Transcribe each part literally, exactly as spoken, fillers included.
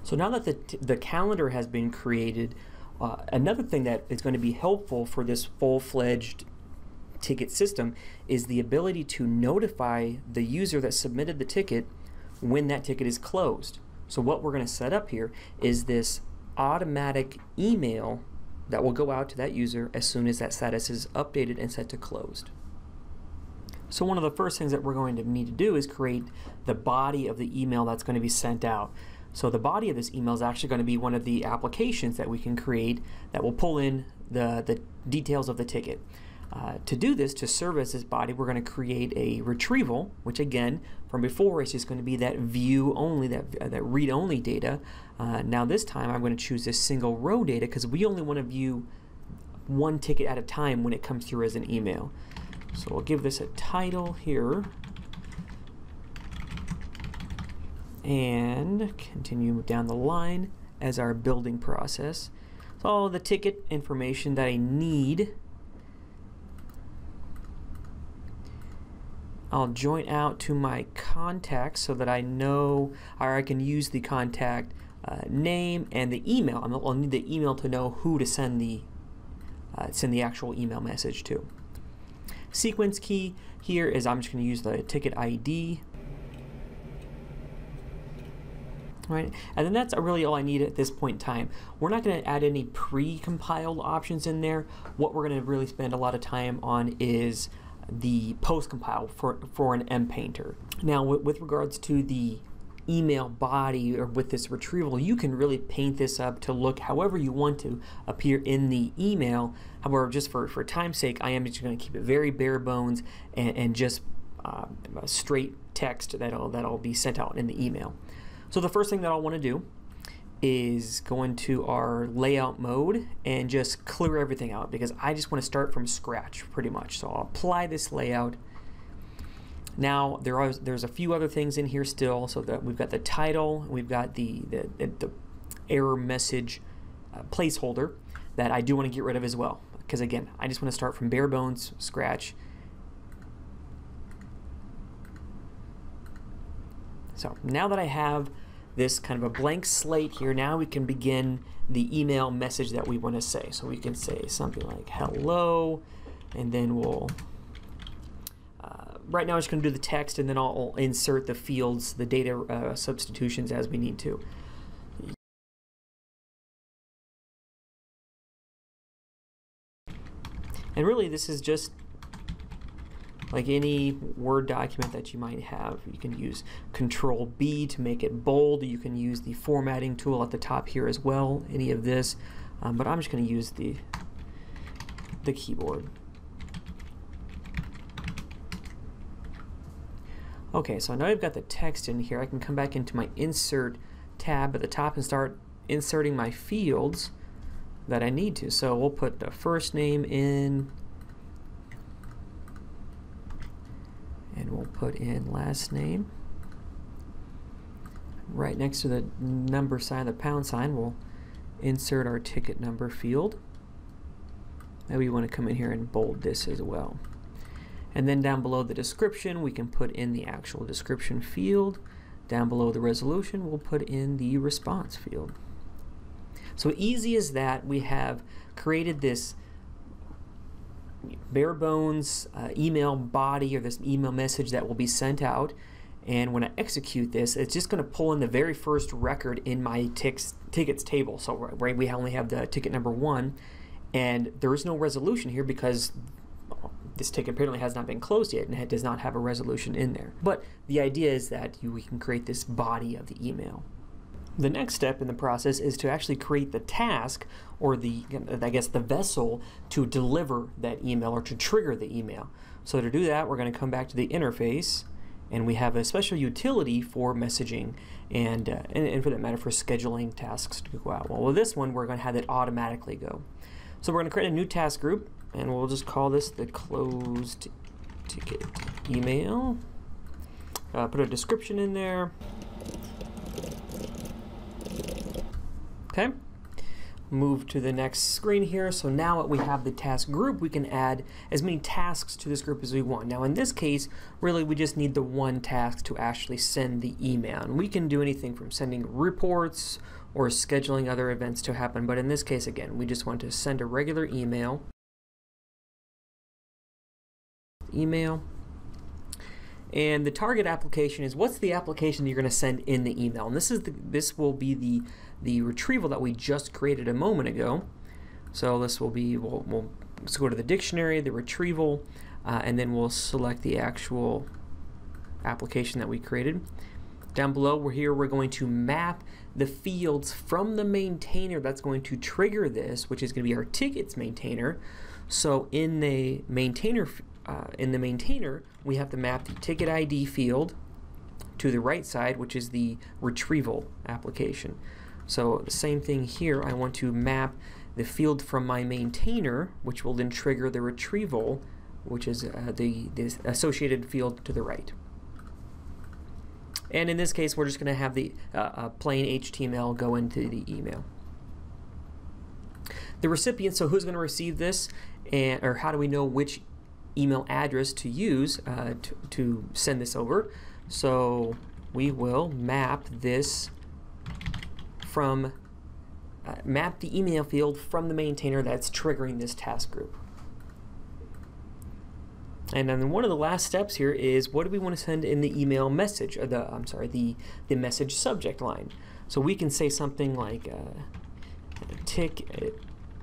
So now that the, t the calendar has been created, uh, another thing that is going to be helpful for this full-fledged ticket system is the ability to notify the user that submitted the ticket when that ticket is closed. So what we're going to set up here is this automatic email that will go out to that user as soon as that status is updated and set to closed. So one of the first things that we're going to need to do is create the body of the email that's going to be sent out. So the body of this email is actually going to be one of the applications that we can create that will pull in the, the details of the ticket. Uh, to do this, to serve as this body, we're going to create a retrieval, which again, from before, is just going to be that view only, that, uh, that read only data. Uh, now this time I'm going to choose this single row data because we only want to view one ticket at a time when it comes through as an email. So we'll give this a title here and continue down the line as our building process. So all the ticket information that I need, I'll join out to my contacts so that I know, or I can use the contact uh, name and the email. I'll need the email to know who to send the uh, send the actual email message to. Sequence key here is I'm just going to use the ticket I D. Right, and then that's really all I need at this point in time. We're not going to add any pre-compiled options in there. What we're going to really spend a lot of time on is the post-compile for, for an M painter. Now with, with regards to the email body, or with this retrieval, you can really paint this up to look however you want to appear in the email. However, just for, for time's sake, I am just going to keep it very bare bones and, and just uh, a straight text that'll, that'll be sent out in the email. So the first thing that I'll want to do is go into our layout mode and just clear everything out, because I just want to start from scratch pretty much. So I'll apply this layout. Now there are there's a few other things in here still. So that we've got the title, we've got the the, the error message uh, placeholder that I do want to get rid of as well, because again, I just want to start from bare bones scratch. So now that I have this kind of a blank slate here, now we can begin the email message that we want to say. So we can say something like hello, and then we'll, uh, right now I'm just going to do the text, and then I'll insert the fields, the data uh, substitutions as we need to. And really this is just like any Word document that you might have. You can use Control B to make it bold. You can use the formatting tool at the top here as well, any of this. Um, but I'm just going to use the, the keyboard. Okay, so now I've got the text in here. I can come back into my Insert tab at the top and start inserting my fields that I need to. So we'll put the first name in, and we'll put in last name. Right next to the number sign, the pound sign, we'll insert our ticket number field. Maybe we want to come in here and bold this as well. And then down below the description, we can put in the actual description field. Down below the resolution, we'll put in the response field. So easy as that, we have created this bare bones uh, email body, or this email message that will be sent out. And when I execute this, it's just going to pull in the very first record in my ticks, tickets table. So right, we only have the ticket number one, and there is no resolution here because this ticket apparently has not been closed yet, and it does not have a resolution in there. But the idea is that you, we can create this body of the email. The next step in the process is to actually create the task, or the, I guess, the vessel to deliver that email or to trigger the email. So to do that, we're going to come back to the interface, and we have a special utility for messaging and, uh, and, and for that matter for scheduling tasks to go out. Well, with this one, we're going to have it automatically go. So we're going to create a new task group, and we'll just call this the closed ticket email. Uh, put a description in there. Okay. move to the next screen here. So now that we have the task group, we can add as many tasks to this group as we want. Now in this case, really we just need the one task to actually send the email. And we can do anything from sending reports or scheduling other events to happen. But in this case, again, we just want to send a regular email. Email. And the target application is what's the application you're going to send in the email. And this is the, this will be the the retrieval that we just created a moment ago. So this will be, we'll, we'll let's go to the dictionary, the retrieval, uh, and then we'll select the actual application that we created. Down below, we're here, we're going to map the fields from the maintainer that's going to trigger this, which is going to be our tickets maintainer. So in the maintainer, uh, in the maintainer, we have to map the ticket I D field to the right side, which is the retrieval application. So the same thing here, I want to map the field from my maintainer, which will then trigger the retrieval, which is uh, the, the associated field to the right. And in this case, we're just going to have the uh, uh, plain H T M L go into the email. The recipient, so who's going to receive this, and or how do we know which email address to use uh, to, to send this over? So we will map this from, uh, map the email field from the maintainer that's triggering this task group. And then one of the last steps here is what do we want to send in the email message, or the, I'm sorry, the, the message subject line. So we can say something like uh, ticket,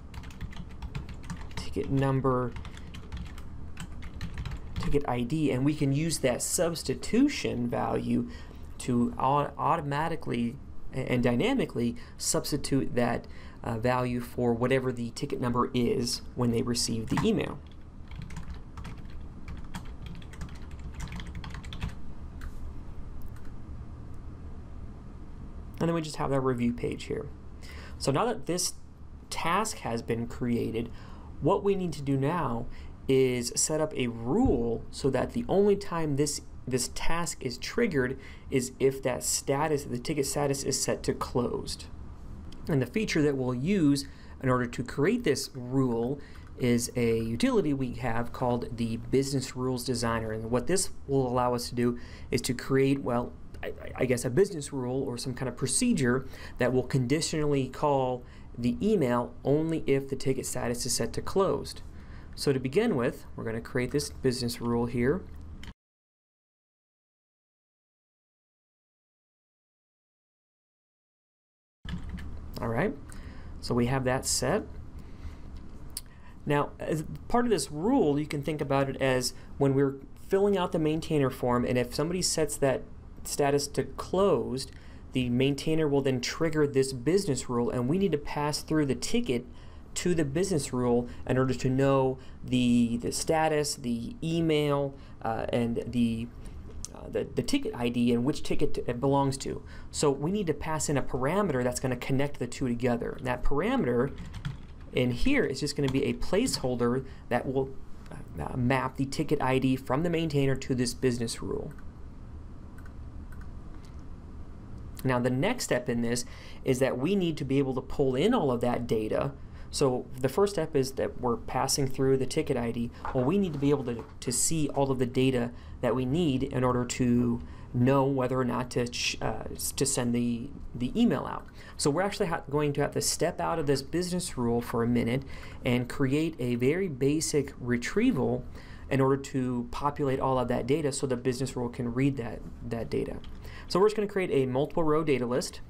ticket number, ticket I D, and we can use that substitution value to automatically and dynamically substitute that uh, value for whatever the ticket number is when they receive the email. And then we just have that review page here. So now that this task has been created, what we need to do now is set up a rule so that the only time this this task is triggered is if that status, the ticket status, is set to closed. And the feature that we'll use in order to create this rule is a utility we have called the Business Rules Designer. And what this will allow us to do is to create, well, I, I guess a business rule or some kind of procedure that will conditionally call the email only if the ticket status is set to closed. So to begin with, we're going to create this business rule here. All right, so we have that set. Now, as part of this rule, you can think about it as when we're filling out the maintainer form, and if somebody sets that status to closed, the maintainer will then trigger this business rule, and we need to pass through the ticket to the business rule in order to know the the status, the email, uh, and the, uh, the the ticket I D and which ticket it belongs to. So we need to pass in a parameter that's going to connect the two together. And that parameter in here is just going to be a placeholder that will uh, map the ticket I D from the maintainer to this business rule. Now the next step in this is that we need to be able to pull in all of that data. So the first step is that we're passing through the ticket I D. Well, we need to be able to, to see all of the data that we need in order to know whether or not to, uh, to send the, the email out. So we're actually ha going to have to step out of this business rule for a minute and create a very basic retrieval in order to populate all of that data so the business rule can read that, that data. So we're just going to create a multiple row data list.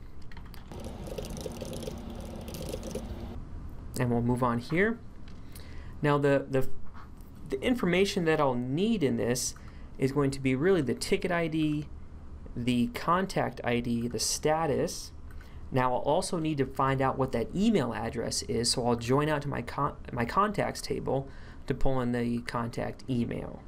And we'll move on here. Now the, the, the information that I'll need in this is going to be really the ticket I D, the contact I D, the status. Now I'll also need to find out what that email address is, so I'll join out to my, con my contacts table to pull in the contact email.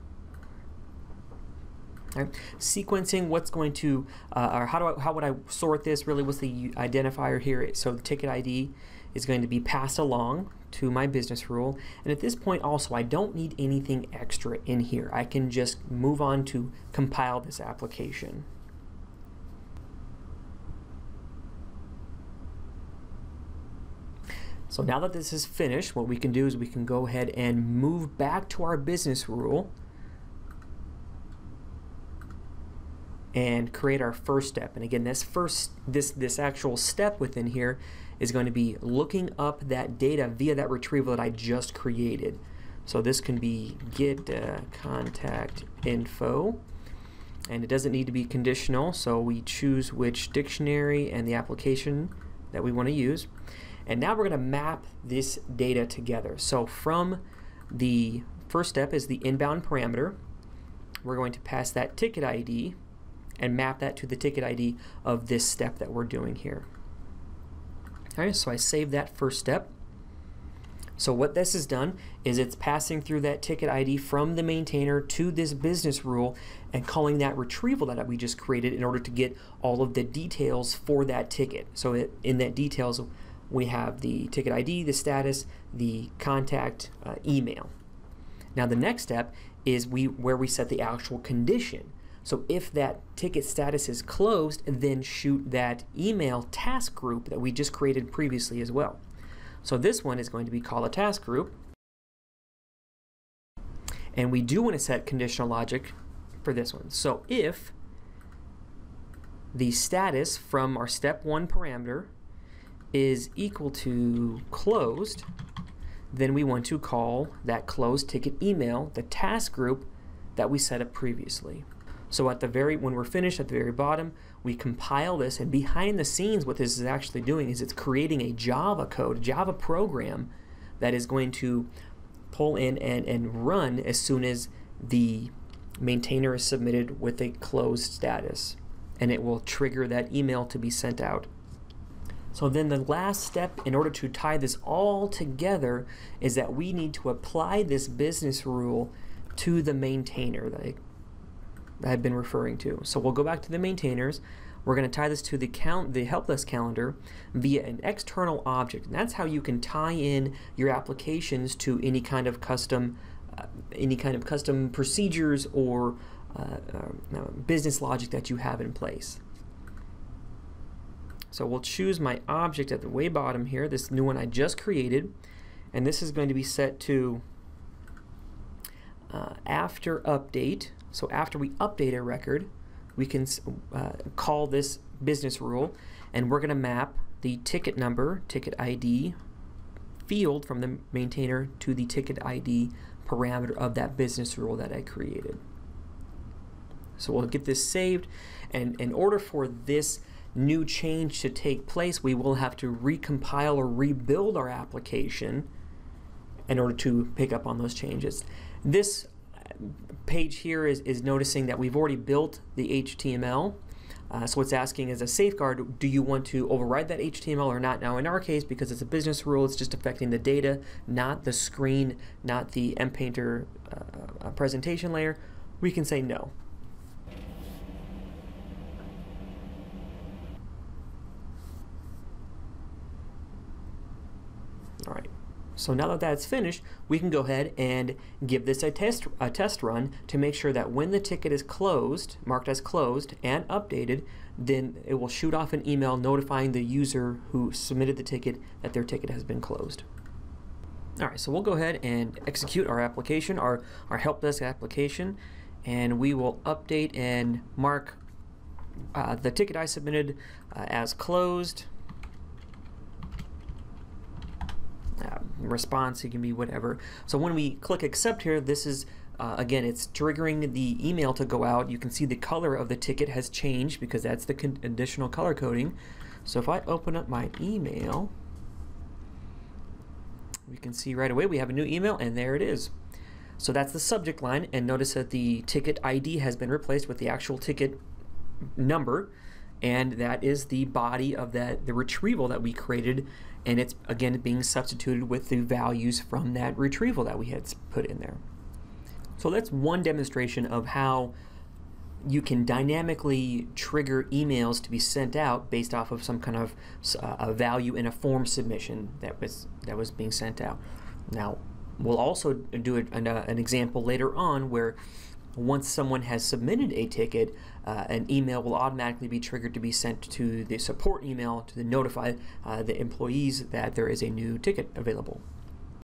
Right. Sequencing, what's going to, uh, or how do I, how would I sort this? Really, what's the identifier here? So the ticket I D is going to be passed along to my business rule, and at this point also I don't need anything extra in here. I can just move on to compile this application. So now that this is finished, what we can do is we can go ahead and move back to our business rule and create our first step. And again, this first this this actual step within here is going to be looking up that data via that retrieval that I just created. So this can be get uh, contact info, and it doesn't need to be conditional, so we choose which dictionary and the application that we want to use. And now we're going to map this data together. So from the first step is the inbound parameter. We're going to pass that ticket I D and map that to the ticket I D of this step that we're doing here. All right, so I save that first step. So what this has done is it's passing through that ticket I D from the maintainer to this business rule and calling that retrieval that we just created in order to get all of the details for that ticket. So it, in that details, we have the ticket I D, the status, the contact, uh, email. Now the next step is we where we set the actual condition. So if that ticket status is closed, then shoot that email task group that we just created previously as well. So this one is going to be call a task group. And we do want to set conditional logic for this one. So if the status from our step one parameter is equal to closed, then we want to call that closed ticket email the task group that we set up previously. So at the very, when we're finished at the very bottom, we compile this, and behind the scenes what this is actually doing is it's creating a Java code, a Java program that is going to pull in and, and run as soon as the maintainer is submitted with a closed status, and it will trigger that email to be sent out. So then the last step in order to tie this all together is that we need to apply this business rule to the maintainer that I, that I've been referring to. So we'll go back to the maintainers. We're going to tie this to the count, the Helpdesk calendar via an external object, and that's how you can tie in your applications to any kind of custom, uh, any kind of custom procedures or uh, uh, business logic that you have in place. So we'll choose my object at the way bottom here, this new one I just created, and this is going to be set to uh, after update. So after we update a record, we can uh, call this business rule, and we're going to map the ticket number, ticket I D field from the maintainer to the ticket I D parameter of that business rule that I created. So we'll get this saved, and in order for this new change to take place, we will have to recompile or rebuild our application in order to pick up on those changes. This page here is, is noticing that we've already built the H T M L. Uh, so it's asking as a safeguard, do you want to override that H T M L or not? Now in our case, because it's a business rule, it's just affecting the data, not the screen, not the MPainter uh, presentation layer, we can say no. All right, so now that that's finished, we can go ahead and give this a test, a test run to make sure that when the ticket is closed, marked as closed and updated, then it will shoot off an email notifying the user who submitted the ticket that their ticket has been closed. All right, so we'll go ahead and execute our application, our, our Helpdesk application, and we will update and mark uh, the ticket I submitted uh, as closed. Uh, response, it can be whatever. So when we click accept here, this is uh, again, it's triggering the email to go out. You can see the color of the ticket has changed because that's the con additional color coding. So if I open up my email, we can see right away we have a new email, and there it is. So that's the subject line, and notice that the ticket I D has been replaced with the actual ticket number, and that is the body of that the retrieval that we created, and it's again being substituted with the values from that retrieval that we had put in there. So that's one demonstration of how you can dynamically trigger emails to be sent out based off of some kind of uh, a value in a form submission that was that was being sent out. Now we'll also do an, uh, an example later on where once someone has submitted a ticket, uh, an email will automatically be triggered to be sent to the support email to notify uh, the employees that there is a new ticket available.